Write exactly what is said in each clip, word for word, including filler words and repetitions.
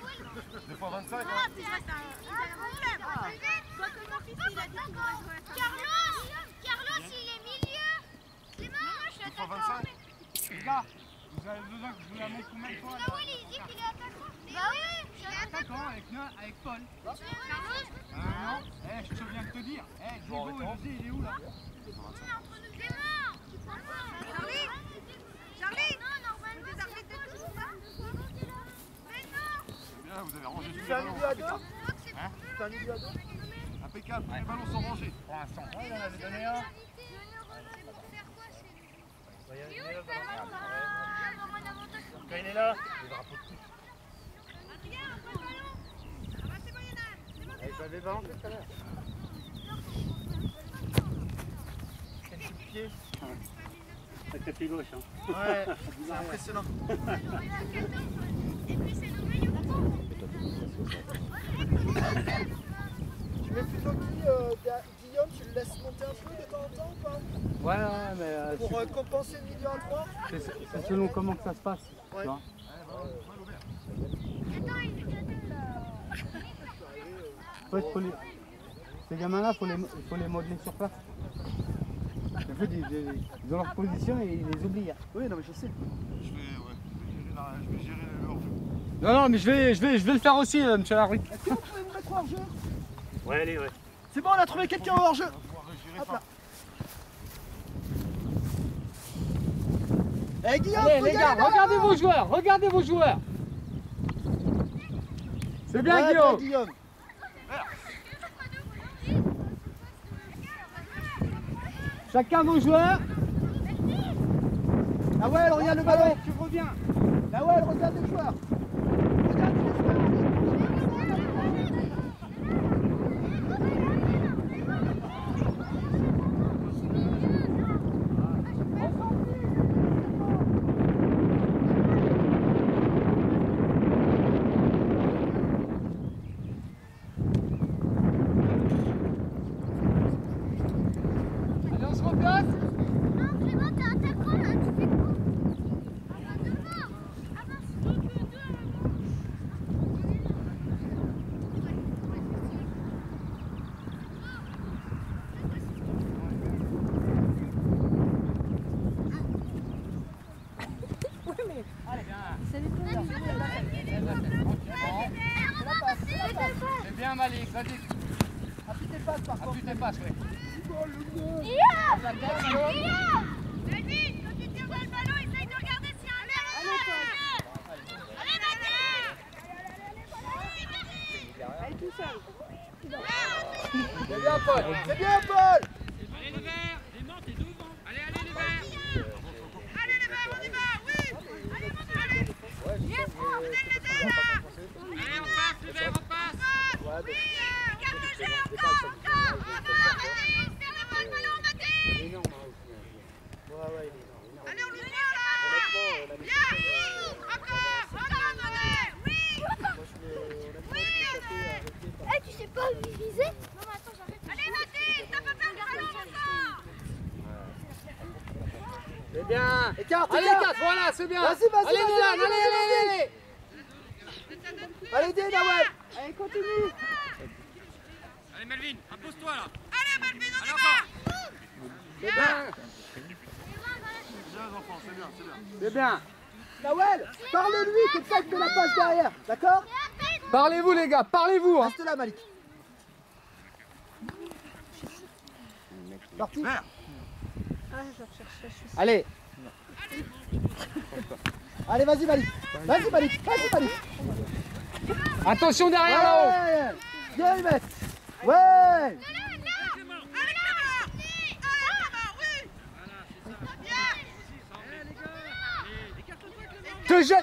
deux fois vingt-cinq. Ah, c'est vrai, c'est un problème. Quoi que mon fils, il a dit qu'il va jouer à ça. Carlos, Carlos, il est milieu. C'est bon, je suis attaquant. Les gars, vous avez besoin que je vous la montre combien de fois là? Il dit qu'il est attaquant. Bah oui, je suis Attaquant avec, avec Paul. Carlos. Ah non, eh, je te viens de te dire. Eh, Diego, je sais, il est où là? Charlie, Charlie, non, normalement, c'est arrêté de tout ça. Mais non. C'est bien, vous avez rangé tous les C'est un ballons. milieu à deux? Hein? C'est un milieu à deux? Impeccable, tous les ballons sont rangés. Pour l'instant. Ouais, il en avait donné un. Quand il est là, Il avait balancé tout à l'heure. Quel coup de pied. Avec ta pied gauche. Hein. Ouais, c'est impressionnant. Tu mets plutôt qui euh, Guillaume, tu le laisses monter un peu de temps en temps ou pas? Ouais, ouais, mais euh, Pour euh, compenser le milieu à trois? c'est c'est selon comment que ça se passe. Ouais. Tu vois. En fait, faut les... Ces gamins-là, il faut les, faut les modeler sur place. En fait, ils, ils ont leur position et ils les oublient. Oui, non mais je sais. je vais, ouais, je vais gérer, la, je vais gérer le hors-jeu. Non, non, mais je vais, je vais, je vais le faire aussi, euh, monsieur Larry. Est-ce que vous pouvez me mettre hors jeu? Ouais, allez, ouais. C'est bon, on a trouvé quelqu'un hors jeu. On va pouvoir gérer Hop ça. là. Eh Guillaume, Allez, faut les y gars, aller, là. regardez vos joueurs, regardez vos joueurs. C'est bien, Ouais, Guillaume. Guillaume. Chacun vos joueurs. Ah ouais, elle regarde le ballon. Tu reviens. Ah ouais, elle regarde les joueurs. Regarde les Allez, on se replace. Non, Clément, t'es attaquant là, tu fais quoi? Avance devant. Avance, deux, deux, deux, C'est bien, Malik, vas-y. Appuie tes passes par contre. Appuie tes passes, ouais. Guillaume! Guillaume! Vas-y, quand tu tires dans le ballon, essaye de regarder s'il y a un mec. Allez, Nadia! Elle est tout seul. C'est bien, Paul. C'est bien, Paul. Allez, les verts. Les montes et devant. Allez, allez, les verts. Allez, les verts, on y va, oui! Allez, mon Dieu, allez! Yes, vous êtes les deux, là! Allez, on passe, les verts, on passe. Oui, garde le jeu, encore, encore! Bravo, Mathis! Serre-le-moi le ballon, Mathis! Allez, on lui voit, là! Bien! Encore! Encore, Mathis! Oui! Oui! Eh, tu sais pas viser? Non, mais attends, j'arrête. Allez, Mathis! Ça peut faire du ballon, encore! C'est bien. Écarte, Allez, écarte. quatre, voilà, c'est bien. Vas-y, vas-y, Allez, vas-y, Nolan, vas-y, allez, allez, vas-y. allez. Allez, dis, Nawel. Allez, continue. Allez, Melvin, impose-toi là. Allez, Melvin, on y Allez, va! C'est bien. C'est bien, les enfants, c'est bien, c'est bien. C'est bien. Nawel, parle-lui, comme ça, il te met la passe derrière. D'accord? Parlez-vous, les gars, parlez-vous. Hein. Reste là, Malik. Parti. Vert. Allez. Allez, vas-y, Malik. Vas-y, Malik. Vas-y, Malik. Attention derrière là-haut. Ouais. Viens, y mettre. Ouais. Allez, Clément! Oui! Bien! Te jette.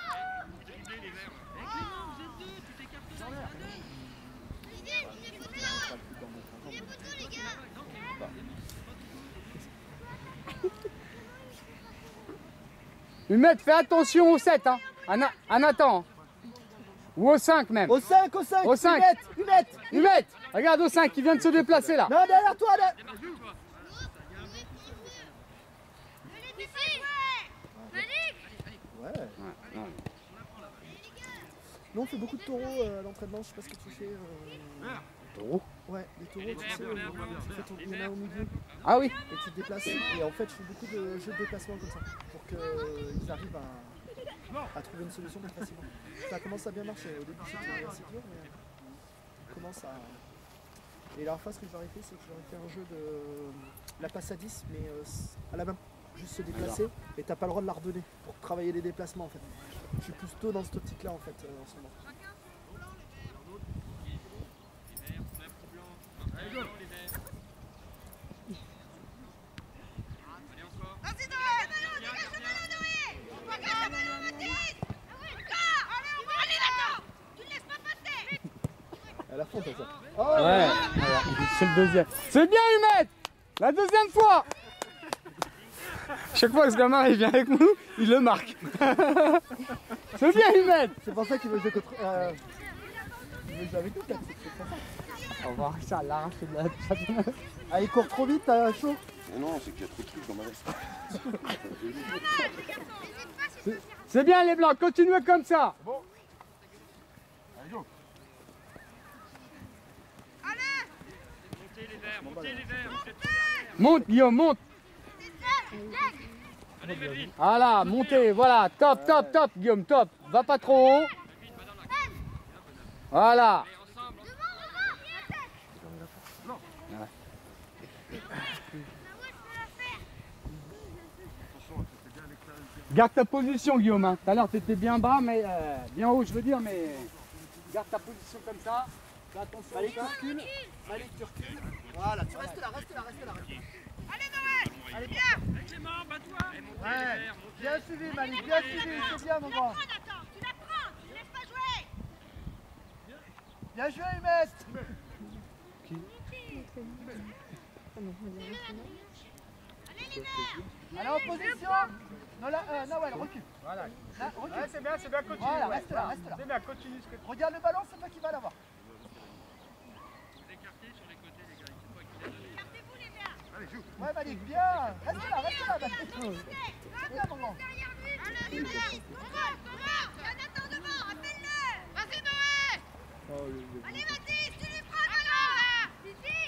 Humet, fais attention au sept, hein. À, à Nathan. Ou au cinq même. Au cinq, au cinq. Au cinq. Humet, Humet. Humet, regarde au cinq, il vient de se déplacer là. Non, derrière toi, là. Ouais. Nous on fait beaucoup de taureaux euh, à l'entraînement, je sais pas ce que tu fais. Euh... Taureau. Ouais, des taureaux, tu sais, euh, tu fais ton... il y en a au milieu. Ah oui. Et tu te déplaces. Et en fait, je fais beaucoup de jeux de déplacement comme ça, pour qu'ils arrivent à... à trouver une solution plus facilement. Ça commence à bien marcher. Au début c'était assez dur, mais on commence à... Et la dernière fois, ce que j'aurais fait, c'est que j'aurais fait un jeu de la passe à dix, mais euh, à la main. Juste se déplacer, et t'as pas le droit de la redonner pour travailler les déplacements en fait. Je suis plutôt dans cette optique là en fait euh, en ce moment. À la fin, ça. Oh, ouais, voilà. C'est le deuxième. C'est bien, Humet. La deuxième fois. Chaque fois que ce gamin il vient avec nous, il le marque. C'est bien, Humet. C'est pour ça qu'il veut jouer contre. Euh... Il veut jouer avec nous, peut-être. C'est pour ça. On va voir ça à l'arrache de la championnat. Ah, il court trop vite, t'as chaud. Mais non, c'est qu'il y a trop de trucs dans ma veste. C'est bien, les blancs, continuez comme ça. Bon. Allez, go. Montez les verts, montez les verts. Monte, Guillaume, monte. Allez, va vite. Voilà, montez, voilà, top, top, top, Guillaume, top. Va pas trop haut. Voilà. Garde ta position, Guillaume. Hein. Tout à l'heure, tu étais bien bas, mais euh, bien haut, je veux dire, mais garde ta position comme ça. Fais attention. Malik, tu recules. Malik, tu recules. Voilà, tu restes là, reste là, reste là. Reste là. Allez, Noël. Allez, bien. Avec les mains, bats-toi. Ouais, bien suivi, Malik, bien suivi, c'est bien, mon grand. Tu la prends, tu la prends, tu laisses pas jouer. Bien joué, Humet. Allez, les verts. Allez, en position. Nola, euh, Nawel, recule. Voilà. Là, recule. Ouais, c'est bien, c'est bien, continue. Voilà, ouais. reste là, reste là. C'est bien, continue ce que tu Regarde le ballon, c'est toi qui vas l'avoir. écartez sur les côtés, les gars. Il faut pas qu'il les donne. Écartez-vous, les verts. Allez, joue. Ouais, Malik, bien. Reste là, reste là, Malik. C'est bien, mon grand. Derrière lui. Allez, les verts. Contrôle, contrôle. Il y a Nathan devant, appelle-le. Vas-y, Noël. Allez, Mathis, tu lui prends devant, là. Ici.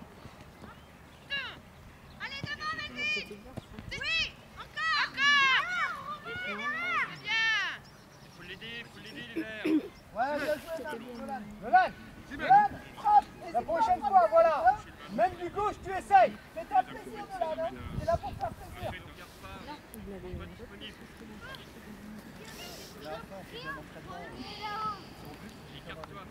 Allez, devant, Melvin. Oui, encore. Encore. C'est bien. Il faut l'aider, il faut l'aider, les verts. Ouais, bien joué, Malik. Nolan. Nolan, Nolan, frappe. la prochaine fois, voilà. Même du gauche, tu essayes. C'est un plaisir, Nolan. Hein. C'est là pour faire plaisir. Ne regarde pas. Il est pas disponible. Écarte-toi.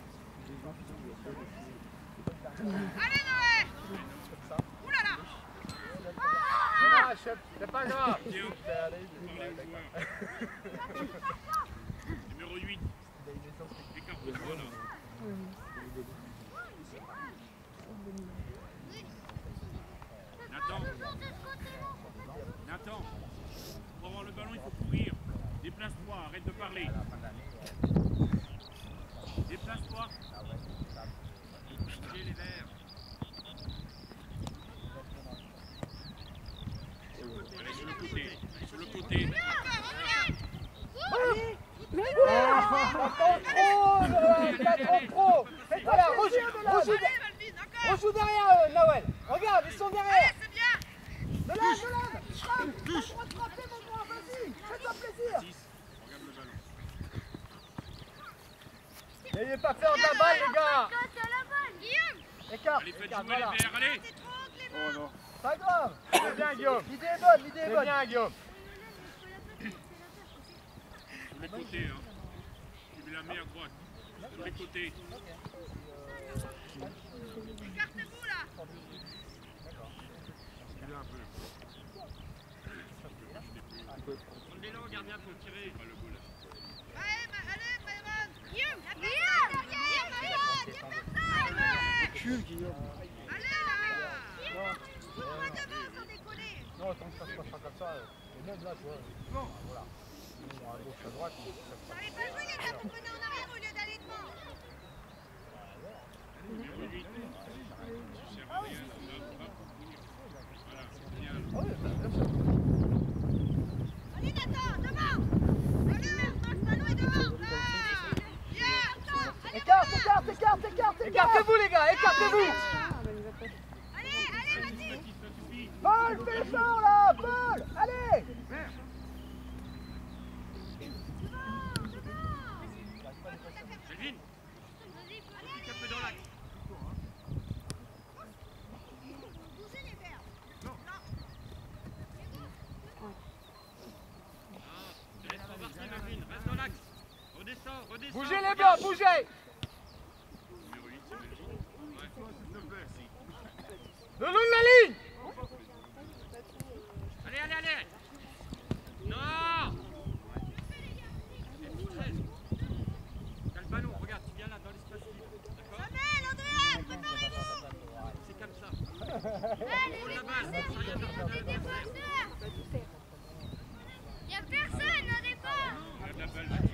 Allez, Noël. Ouh là là. Ah, c'est pas grave. Guillaume. Numéro huit. Écarte-toi là. Nathan. Nathan. Pour avoir le ballon, il faut courir. Déplace-toi, arrête de parler. Déplace-toi. Bougez les verts. Allez sur le côté. Allez sur le côté. Trop. Voilà, rejoue, rejoue, rejoue derrière eux, Nawel. Regarde, ils sont derrière. C'est bien. Nolan, Nolan. Frappe. Touche. Frappez, mon grand, vas-y. Fais-toi plaisir. Regarde le ballon. N'ayez pas peur de la balle, les gars. Guillaume. Écarte. Allez, faites Écarte, jouer les voilà. verts, allez. C'est trop, Clément. Pas grave. C'est bien, Guillaume. L'idée est bonne, l'idée est C'est bonne. bien, Guillaume. Sur les côtés, hein. Tu mets la main à droite. Sur les côtés. Écartez-vous, là. Reculez un peu. Prenez-le au gardien pour tirer. Pas le goal. Allez, ma- allez, Maëvan. Guillaume. Guillaume. Guillaume, Maëvan. Il y a personne. Recule, Guillaume. Allez, là. Guillaume. Pas devant, sans déconner. Non, tant que ça se passera comme ça, et même là, tu vois, non, voilà. À gauche, à droite, ça se Fallait pas jouer, les gars, vous prenez en arrière au lieu d'aller devant. Numéro huit. Tu sers à rien, là, hop, hop. Voilà, c'est bien. Allez, Nathan, devant. Allez, Max, ballon est devant. Ah. Bien. écarte, écarte, écarte, écarte, écartez-vous les gars, écartez-vous. Allez, allez, vas-y. Paul, fais l'effort là, Paul, allez. Melvin, pique un peu dans l'axe. Bougez les verts. Laisse embarquer Melvin, reste dans l'axe. Redescends, redescends. Bougez les blancs, bougez. Numéro huit, c'est Melvin. Ouais, s'il te plaît. Le long de la ligne. Allez, allez, allez. Non. T'as le ballon, regarde, tu viens là dans l'espace libre. D'accord? Samuel, Andrea, préparez-vous. C'est comme ça. Allez, Prends les la balle, ça y est, défenseurs, personne les n'a le ballon. défenseurs. Y'a personne au départ. Regarde la balle, Mathis.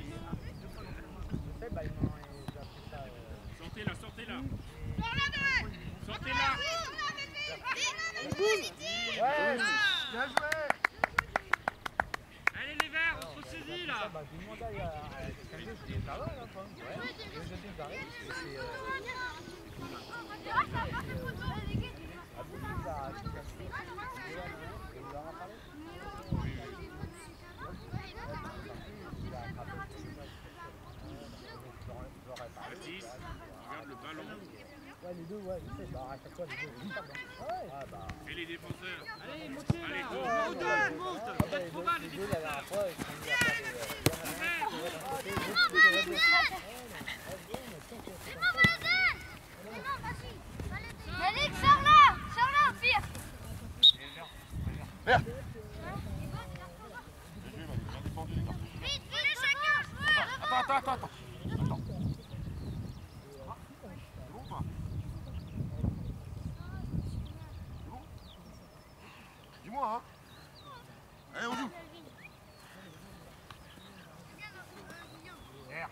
Sortez-la, sortez-la. Sors la deux. Sortez-la. Oui, sors la Melvin. Vite, Ouais, bien joué. Allez les verts, on se saisit là. Mathis, regarde le ballon. Ouais, les deux, ouais, je sais, bah, à chaque fois, les deux, ils tapent, hein. Ouais. Ah, bah. Et les défenseurs. Allez, montez là. Allez, go, monte, monte. Vous êtes trop bas les défenseurs. Yannick, sors là. Sors là, pire. Vert. Vite, vite, chacun, joueur. Attends, attends, attends, attends. Attends. C'est bon ou pas? C'est bon? Dis-moi, hein. Allez, on joue. Vert.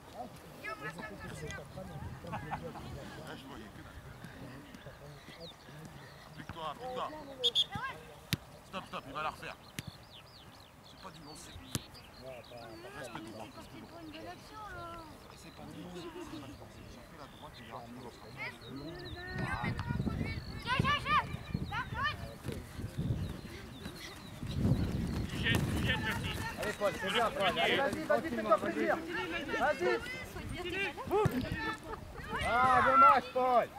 Ah, je voyais que dalle. Applique-toi, applique-toi. Stop, stop, il va la refaire. C'est pas du lancer. Respect droit, respect droit. Une belle action là. C'est pas du lancer, c'est pas du lancer. J'ai fait la droite, il a rappelé l'autre. Tiens, tiens, tiens. Là, arrête. Tu jettes, tu jettes Mathis. Allez, Paul, c'est bien, Paul. Allez, vas-y, vas-y, fais-toi plaisir. Vas-y. Ah, dommage, Paul.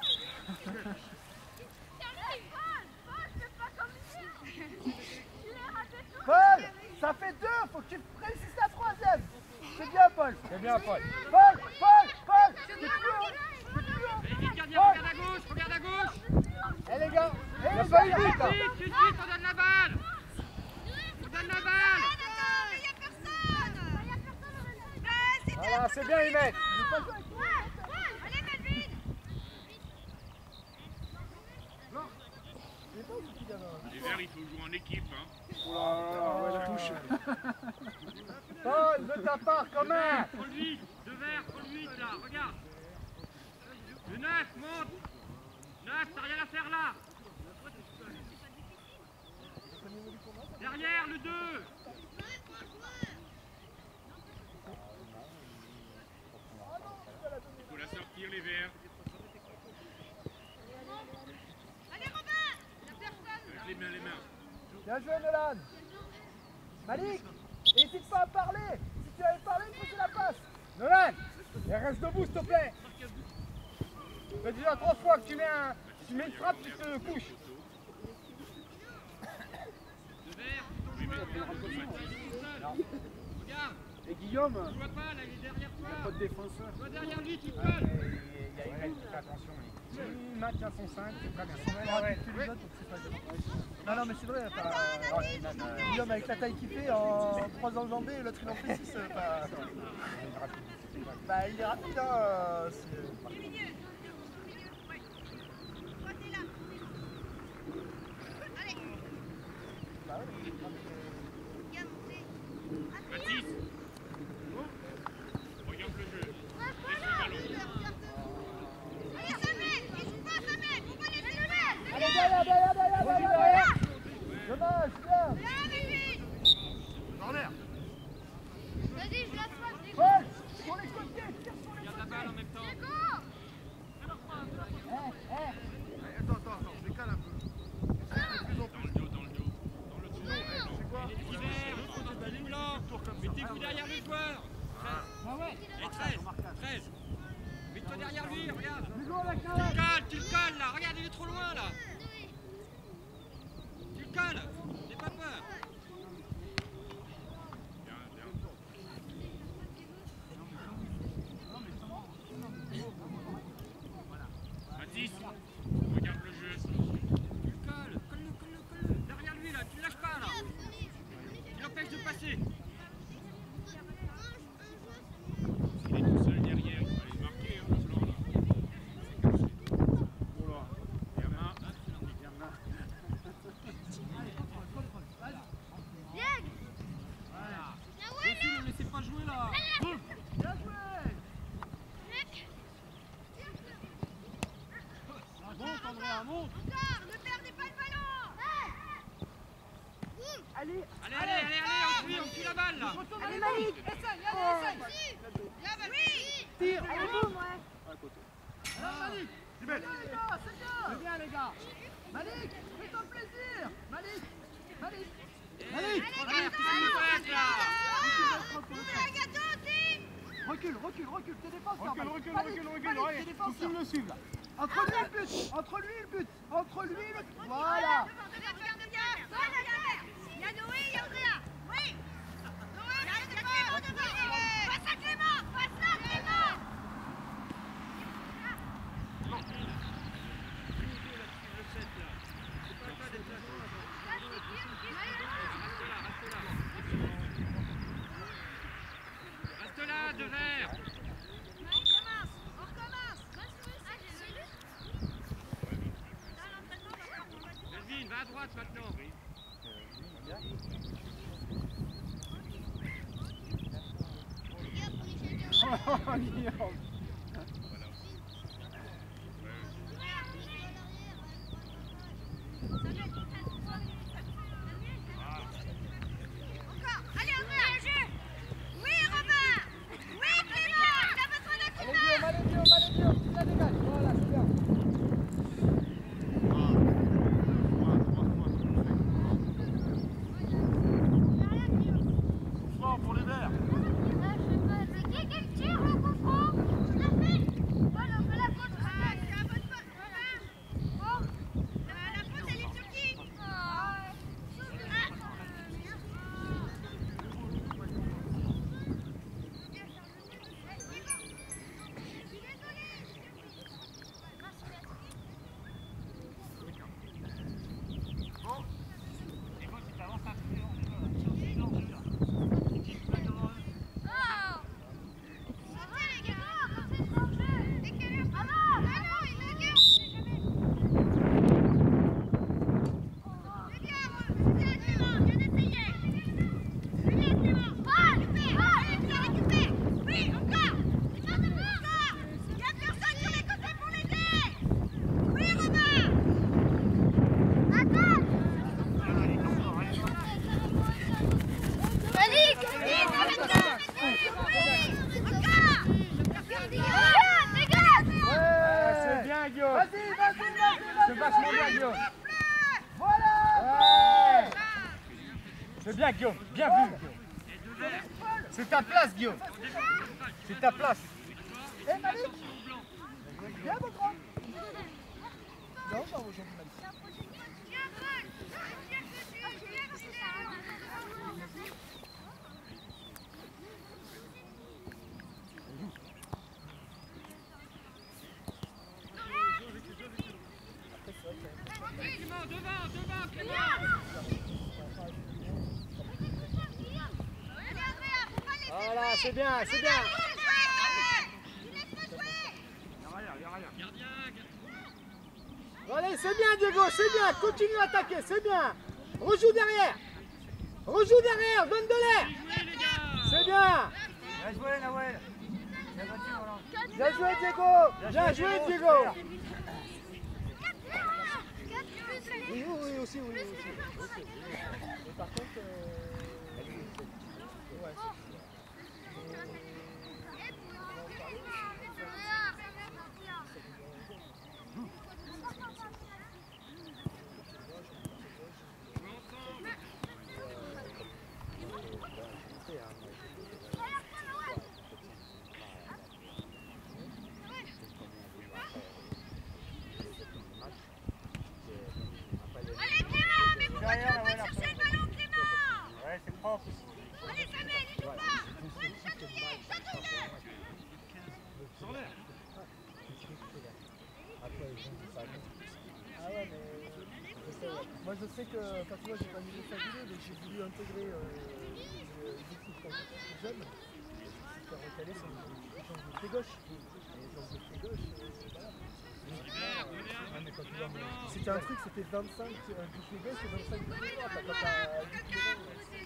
Paul, ça fait deux, faut que tu réussisses la troisième. C'est bien, Paul. C'est bien, Paul. Paul, Paul, Paul. C'est plus haut. Allez vite gardien, regarde à gauche, regarde à gauche. Eh les gars, eh Il les gars, Vite, vite, vite, vite, on donne la balle. On donne la balle. Il y a personne. voilà, c'est bien, ils mettent. Allez, Melvin. Les verts, il faut jouer en équipe. Hein. Oh, la touche. Paul, de ta part, quand même. Prends le huit, deux verts, prends le huit là, regarde. Le neuf, monte. neuf, t'as rien à faire là. Derrière, le deux. Il faut la sortir, les verts. Allez, Robin. Il y a personne. Avec les mains, les mains. Bien joué, Nolan. Malik, n'hésite pas à parler. Si tu avais parlé, il faut que la passe. Nolan, et reste debout, s'il te plaît. Ça fait déjà trois fois que tu mets, un, tu mets une frappe, tu te couches. Deux verts. Oui, mais regarde, regarde. Et Guillaume, Tu vois pas, là, il est derrière toi. pas de défenseur. Tu vois derrière lui, tu te Il colles. y a Emile qui fait attention. Il maintient son cinq, c'est très bien. Tu les autres, c'est pas grave. Non, non, mais c'est vrai. Enfin, Guillaume, avec la taille qu'il fait, en trois enjambées, et l'autre il en fait six. Euh, bah, bah, il est rapide, hein. euh, c'est- Du milieu. Du milieu. Ouais. Toi, t'es là. Allez. bah ouais. Viens monter. Mathis. Regarde le jeu. Laisse le ballon. Allez, Samuel. Il joue pas, Samuel. Faut pas laisser le mettre. Allez, derrière, derrière, derrière, derrière, derrière. Dommage, bien. Allez, Melvin. Dans l'air. Vas-y, je la sois. Paul, sur les côtés, tire sur les Regarde la balle en même temps. cales, tu le cales là. Regarde, il est trop loin là. Tu le cales. N'aie pas peur. Mathis, regarde le jeu. Tu le colles, colle-le, colle-le, colle-le. Derrière lui là, tu le lâches pas là. Tu l'empêches de passer. Il est tout seul derrière, il va aller marquer, hein, ce blanc là. Oh là, gamin, gamin. Aussi, ne laissez pas jouer là. Bien joué. Monte Andrea, monte. Encore, ne perdez pas le ballon. Allez, allez, allez, allez, on suit, on suit la balle là. Allez Malik, essaye, allez, essaye. Oui. Tire. Allez, boum, ouais. Alors Malik, c'est bien les gars, c'est bien. C'est bien les gars. Malik, fais-toi plaisir. Malik, Malik. Malik, Regarde, tu fais une passe là. recule, recule, recule, tes défenseurs. Recule, recule, Malik, recule, recule, Malik, allez, tes faut que tu défenseurs. me le suives là. Entre lui et le but, entre lui et le but, entre lui et le but. Voilà. Il y a Noé, il y a Andrea. Oui. Noé, il y a Clément devant. Passe à Clément, passe à Clément. Reste là, devers. On recommence, on recommence. Melvin, va à droite maintenant. Oh, Guillaume. Encore. Allez, Andrea. Oui, Robin. Oui, Clément. T'as besoin de Allez Clément. Guillaume, allez Guillaume, allez Guillaume, tu la dégages. Voilà, c'est bien. Doucement pour les verts. C'est qui qui tire le coup franc? Je l'ai fait. Voilà, on fait la faute. Ah, c'est la bonne faute. Bon. La faute, elle est sur qui? Ah. C'est bien Guillaume. Vas-y, vas-y, vas-y, C'est vas-y. vachement bien Guillaume. Voilà. Ouais. C'est bien Guillaume, bien vu Guillaume. C'est ta place Guillaume. C'est ta place. Eh Malik. Viens mon grand. Non, pas aujourd'hui Malik. Clément, devant, devant, Clément. Voilà, c'est bien, c'est bien. Gardien, Allez, c'est bien Diego, c'est bien. Continue à attaquer, c'est bien. Rejoue derrière. Rejoue derrière, donne de l'air. jouez les gars. C'est bien. Bien joué Nawel. Bien joué Diego. Bien joué Diego. Oui, oui, oui, aussi, oui, oui, aussi. Mais par contre, euh... ouais, Ah ouais, mais je sais, ouais. Moi je sais que, enfin tu vois, j'ai pas mis le fabuleux, mais j'ai voulu intégrer euh, les équipes quand j'étais plus jeune, pour faire recaler sur les échanges de pied gauche. Et les échanges de pied gauche, euh, c'était un truc, c'était vingt-cinq euh, du pied gauche et vingt-cinq du pied droit. Quand t'as huit kilomètres.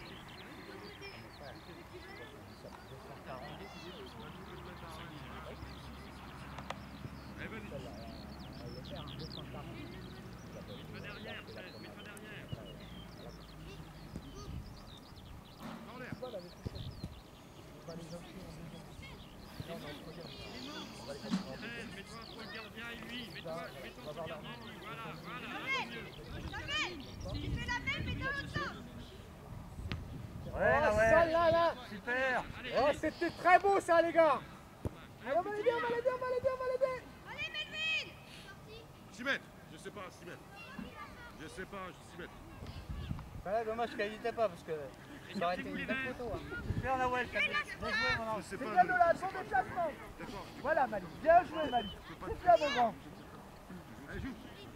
Ouais, là, ouais. Ça, là, là. Super. Oh, c'était très beau, ça, les gars. Allez, on va l'aider, on va l'aider, on va l'aider, on va l'aider. Allez, Melvin! six mètres. Je sais pas, six mètres. Je sais pas, six mètres. Voilà, dommage qu'elle n'hésitait pas parce que ça aurait été une belle photo. Super, Nawel, bien joué, mon ange. Je sais C'est pas. bien je- de la son déplacement. D'accord. Voilà, Malik. Bien joué, Malik. C'est bien, mon grand. Allez, joue.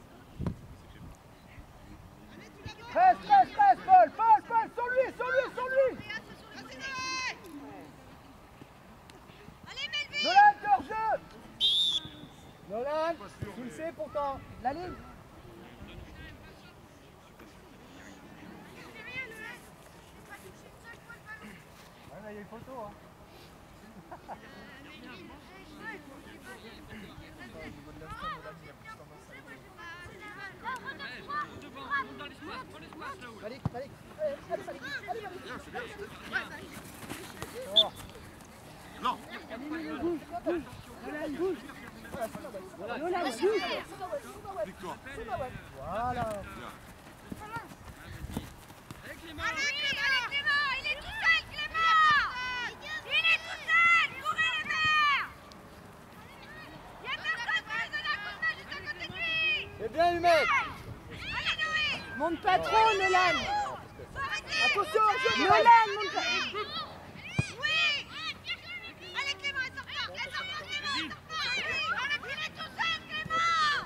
Reste, reste, reste, Paul, Paul, Paul, sur lui, sur lui, sur lui. Allez, Melvin! Nolan, hors-jeu. Nolan, Pas sûr, tu le mais- sais pourtant. La ligne. Ouais, là, il y a une photo, hein. Malik, Malik. Allez, allez, Malik. Allez, Malik. Bien, c'est bien. c'est bien. Non. Nolan, bouge. Victoire. Voilà. Bien. Allez, Clément! Allez, Clément! Il est tout seul, Clément! Il est tout seul! Courez, les verts! Il y a personne pour lui donner un coup de main juste à côté de lui! C'est bien, lui mettre. Allez, Noé! Monte pas trop, Nolan. Faut arrêter! Attention, Nolan, monte pas. Oui! Allez, Clément, elle sort pas! Elle sort pas, Clément! Elle sort pas! Allez, il est tout seul, Clément!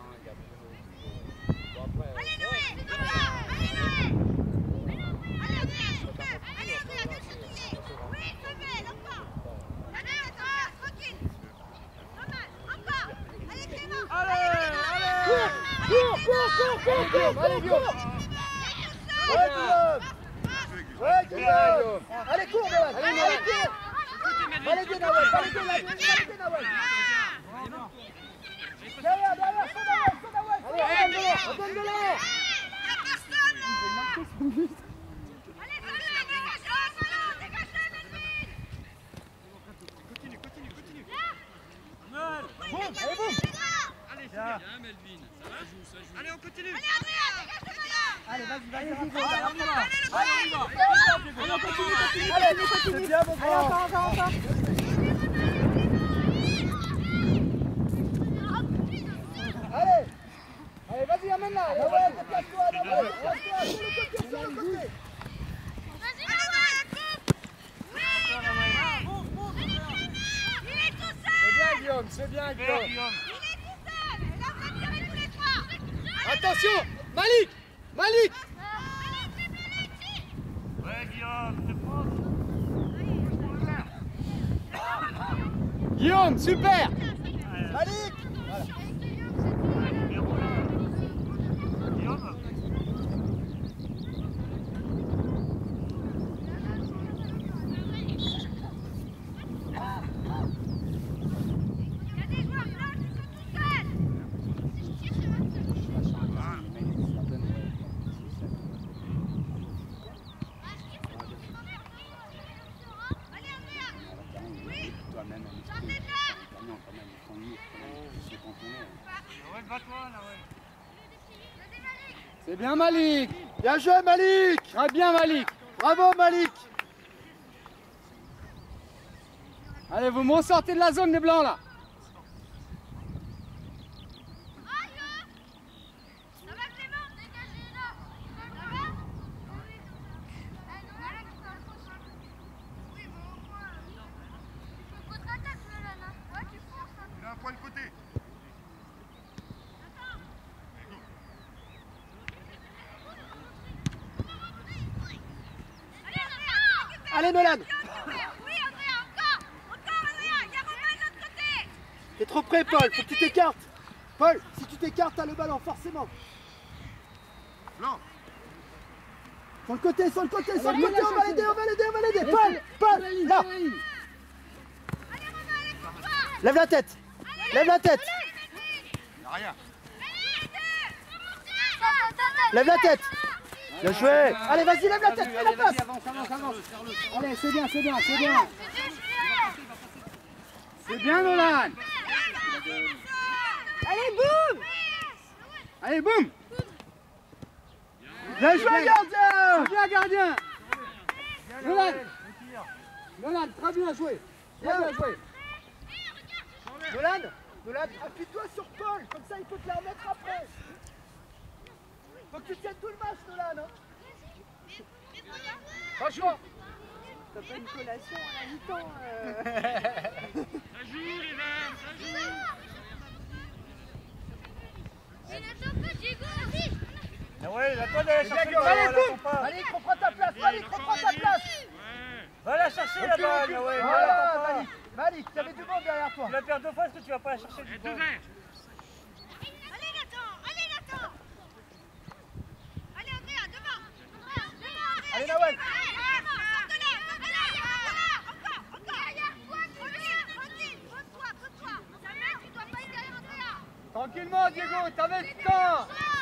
Allez, Noé! Allez, Noé! Allez, Andrea, super! Allez, Andrea, viens chatouiller! Oui, Femelle, encore! Allez, attends, tranquille! Dommage, encore! Allez, Clément! Allez, Cours, cours, cours, cours, cours, cours, allez, Guillaume. Ouais, Guillaume. Ouais, Guillaume. Allez, cours, Nolan. Allez, allez, cours. Validez, Nawel, validez, validez, Nawel. Derrière, derrière, sur Nawel, sur Nawel. Allez, on donne de l'air. Il y a personne, là! Allez, Fabien, dégage-le, ballon, dégage-le, Melvin! Continue, continue, continue. Boum, allez, boum. Allez, c'est bien, Melvin. Ça va, joue, ça joue. Allez, on continue. Allez, Andrea, dégage le ballon! Allez, vas-y, vas-y, vas-y. Allez, Allez, le ballon! Allez, on continue, continue. Allez, c'est bien, mon grand. Encore, encore, encore. Allez. Allez, vas-y, amène-la. Ouais, déplace-toi, Nawel. Reste-toi, sur le côté, sur le côté. Vas-y, Noé, coupe! Oui, Noé! Il est tout seul! C'est bien, Guillaume, c'est bien, Guillaume. Il est tout seul! Il est en train de tirer tous les trois! Attention, Malik, Malik. Ouais, Guillaume, c'est proche. Guillaume, super. Malik. Guillaume. Il y a des joueurs là qui sont tout seuls! Allez, Andrea! Oui! Sortez de là! Nawel, va-toi, Nawel. Vas-y, Malik! C'est bien, Malik. Bien joué, Malik. Très bien, Malik. Bravo, Malik. Allez, vous me ressortez de la zone des blancs, là. Ça va, Clément? Dégagez là! Ça va? Oui, mais au moins. Tu peux contre-attaque, Nolan, hein? Ouais, tu fonces, hein. Il a un point de côté. Allez Nolan. Oui, Andrea, encore. Encore, Andrea. Il y a Romain de l'autre côté. T'es trop près, Paul. Faut que tu t'écartes. Paul, si tu t'écartes, t'as le ballon, forcément. Blanc. Sur le côté, sur le côté, sur le côté, on va l'aider, on va l'aider, on va l'aider. Paul, Paul, là. Allez, Romain, allez pour toi. Lève la tête. Lève la tête. Y'a rien. Lève la tête. Bien joué. Allez, vas-y, lève la tête, fais la passe. Avance, avance, avance. Allez, c'est bien, c'est bien, c'est bien. C'est bien, Nolan. Allez, boum. Allez, boum. Bien joué, gardien. Bien, gardien. Nolan. Nolan, très bien joué. Très bien joué. Nolan, Nolan, appuie-toi sur Paul, comme ça il peut te la remettre après. Faut que tu tiennes tout le match, Nolan. Hein. Franchement. T'as pas une collation à la mi-temps. Ça joue les verts, ça joue. Ah ouais, la toi d'aller chercher le Allez, ballon, boum. là, pas. Malik, reprends ta place, Malik, reprends ta place. Ouais. Va la chercher la balle, ah ouais, Voilà, voilà, Malik, Malik, t'avais du monde derrière toi. tu vas perdre deux fois parce que tu vas pas la chercher Et du deux coup. verts. Allez, Nathan. Allez, Nathan. Allez, Andrea, devant. Andrea, devant, Andrea. Allez, Nawel. Allez, sors de là, sors de là. Voilà, encore, encore. Tranquille, tranquille. Pose-toi, pose-toi. Jamais, tu dois pas être derrière Andrea. Tranquillement, Diego, t'avais le temps.